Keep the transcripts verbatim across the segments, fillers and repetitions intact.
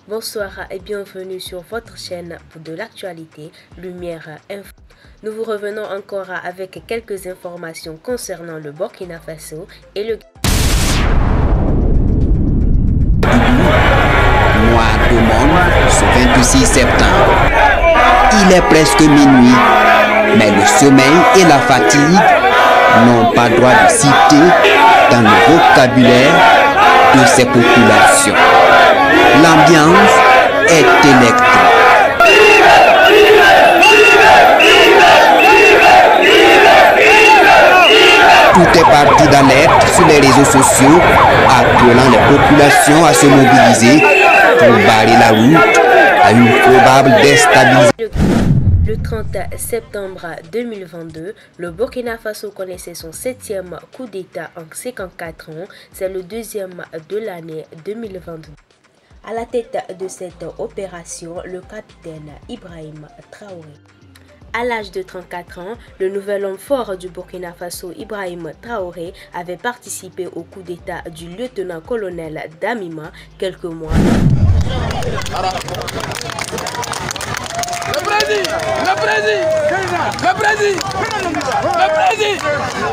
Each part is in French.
Bonsoir et bienvenue sur votre chaîne pour de l'actualité Lumière Info. Nous vous revenons encore avec quelques informations concernant le Burkina Faso et le Noir du monde, ce vingt-six septembre. Il est presque minuit, mais le sommeil et la fatigue n'ont pas droit de citer dans le vocabulaire de ces populations. L'ambiance est électrique. Tout est parti d'alerte sur les réseaux sociaux, appelant les populations à se mobiliser pour barrer la route à une probable déstabilisation. Le trente septembre deux mille vingt-deux, le Burkina Faso connaissait son septième coup d'État en cinquante-quatre ans. C'est le deuxième de l'année deux mille vingt-deux. À la tête de cette opération, le capitaine Ibrahim Traoré. À l'âge de trente-quatre ans, le nouvel homme fort du Burkina Faso, Ibrahim Traoré, avait participé au coup d'État du lieutenant-colonel Damima quelques mois. Le président, le président, le président, le président.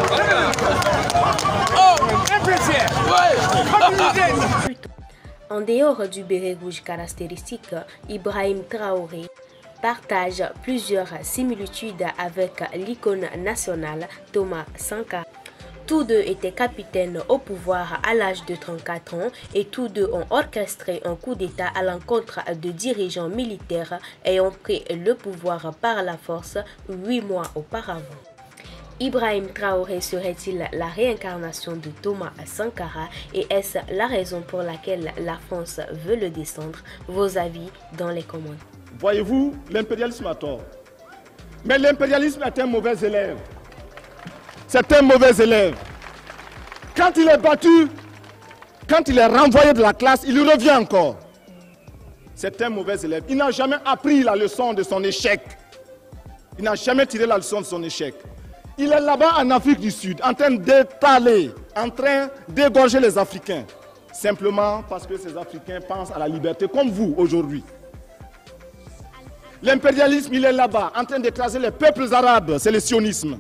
Oh, en dehors du béret rouge caractéristique, Ibrahim Traoré partage plusieurs similitudes avec l'icône nationale Thomas Sankara. Tous deux étaient capitaines au pouvoir à l'âge de trente-quatre ans et tous deux ont orchestré un coup d'État à l'encontre de dirigeants militaires ayant pris le pouvoir par la force huit mois auparavant. Ibrahim Traoré serait-il la réincarnation de Thomas Sankara et est-ce la raison pour laquelle la France veut le descendre? Vos avis dans les commentaires. Voyez-vous, l'impérialisme a tort. Mais l'impérialisme est un mauvais élève. C'est un mauvais élève. Quand il est battu, quand il est renvoyé de la classe, il revient encore. C'est un mauvais élève. Il n'a jamais appris la leçon de son échec. Il n'a jamais tiré la leçon de son échec. Il est là-bas en Afrique du Sud, en train d'étaler, en train d'égorger les Africains. Simplement parce que ces Africains pensent à la liberté comme vous aujourd'hui. L'impérialisme, il est là-bas, en train d'écraser les peuples arabes, c'est le sionisme.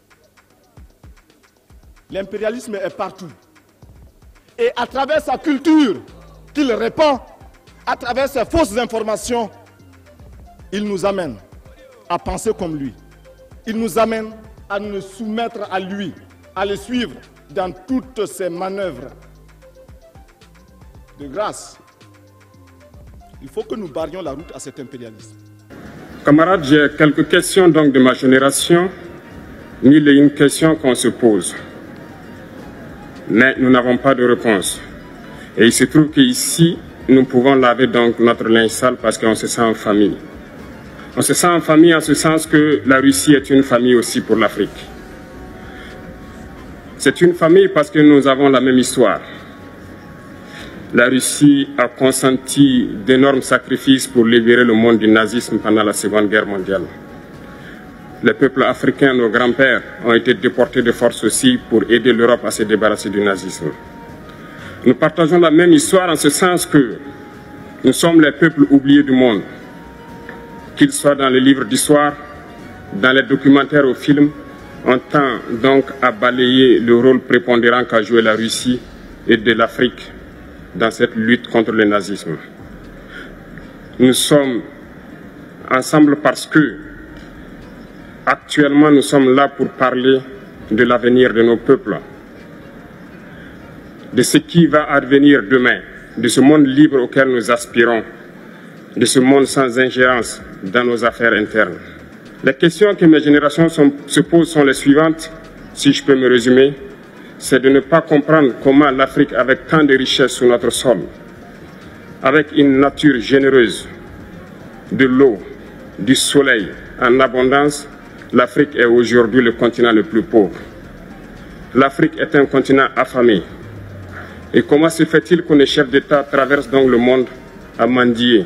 L'impérialisme est partout. Et à travers sa culture qu'il répand, à travers ses fausses informations, il nous amène à penser comme lui. Il nous amène à nous soumettre à lui, à le suivre dans toutes ses manœuvres. De grâce, il faut que nous barrions la route à cet impérialisme. Camarades, j'ai quelques questions donc de ma génération, mille et une questions qu'on se pose. Mais nous n'avons pas de réponse. Et il se trouve qu'ici, nous pouvons laver donc notre linge sale parce qu'on se sent en famille. On se sent en famille en ce sens que la Russie est une famille aussi pour l'Afrique. C'est une famille parce que nous avons la même histoire. La Russie a consenti d'énormes sacrifices pour libérer le monde du nazisme pendant la Seconde Guerre mondiale. Les peuples africains, nos grands-pères, ont été déportés de force aussi pour aider l'Europe à se débarrasser du nazisme. Nous partageons la même histoire en ce sens que nous sommes les peuples oubliés du monde. Qu'ils soient dans les livres d'histoire, dans les documentaires ou films, on tend donc à balayer le rôle prépondérant qu'a joué la Russie et de l'Afrique dans cette lutte contre le nazisme. Nous sommes ensemble parce que actuellement nous sommes là pour parler de l'avenir de nos peuples, de ce qui va advenir demain, de ce monde libre auquel nous aspirons, de ce monde sans ingérence dans nos affaires internes. Les questions que mes générations sont, se posent sont les suivantes, si je peux me résumer. C'est de ne pas comprendre comment l'Afrique, avec tant de richesses sur notre sol, avec une nature généreuse, de l'eau, du soleil en abondance, l'Afrique est aujourd'hui le continent le plus pauvre. L'Afrique est un continent affamé. Et comment se fait-il que les chefs d'État traversent donc le monde à mendier?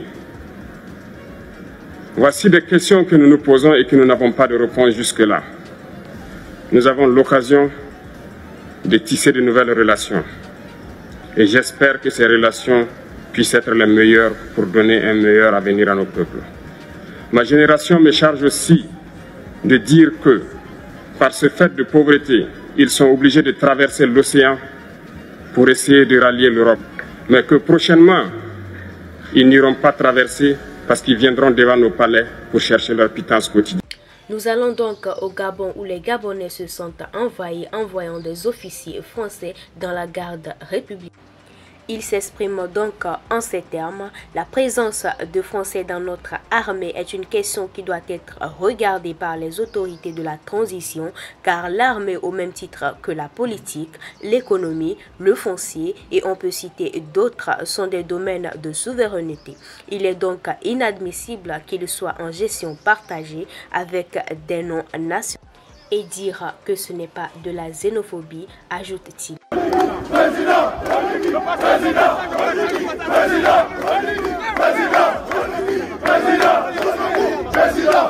Voici des questions que nous nous posons et que nous n'avons pas de réponse jusque-là. Nous avons l'occasion de tisser de nouvelles relations. Et j'espère que ces relations puissent être les meilleurs pour donner un meilleur avenir à nos peuples. Ma génération me charge aussi de dire que, par ce fait de pauvreté, ils sont obligés de traverser l'océan pour essayer de rallier l'Europe. Mais que prochainement, ils n'iront pas traverser parce qu'ils viendront devant nos palais pour chercher leur pitance quotidienne. Nous allons donc au Gabon où les Gabonais se sentent envahis en voyant des officiers français dans la garde républicaine. Il s'exprime donc en ces termes: la présence de Français dans notre armée est une question qui doit être regardée par les autorités de la transition, car l'armée, au même titre que la politique, l'économie, le foncier et on peut citer d'autres, sont des domaines de souveraineté. Il est donc inadmissible qu'il soit en gestion partagée avec des noms nationaux. Et dire que ce n'est pas de la xénophobie, ajoute-t-il. Président, président, président, président, président, président, président,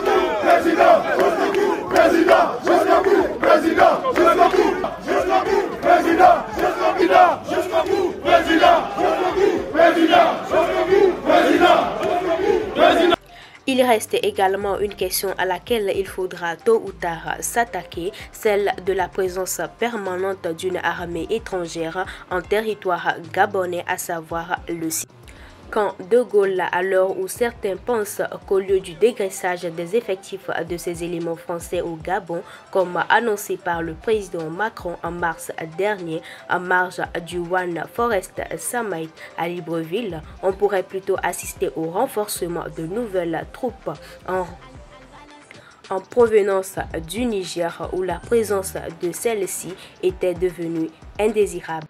Il reste également une question à laquelle il faudra tôt ou tard s'attaquer, celle de la présence permanente d'une armée étrangère en territoire gabonais, à savoir le site. Quand De Gaulle, à l'heure où certains pensent qu'au lieu du dégraissage des effectifs de ces éléments français au Gabon, comme annoncé par le président Macron en mars dernier, en marge du One Forest Summit à Libreville, on pourrait plutôt assister au renforcement de nouvelles troupes en en provenance du Niger, où la présence de celles-ci était devenue indésirable.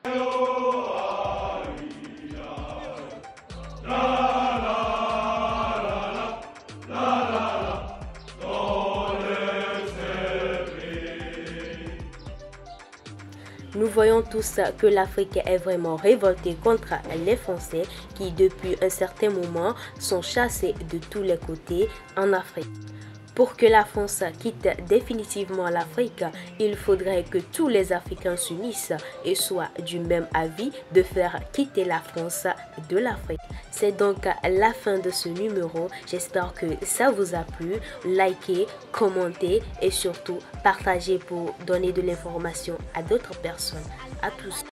Nous voyons tous que l'Afrique est vraiment révoltée contre les Français qui, depuis un certain moment, sont chassés de tous les côtés en Afrique. Pour que la France quitte définitivement l'Afrique, il faudrait que tous les Africains s'unissent et soient du même avis de faire quitter la France de l'Afrique. C'est donc la fin de ce numéro. J'espère que ça vous a plu. Likez, commentez et surtout partagez pour donner de l'information à d'autres personnes. À tous.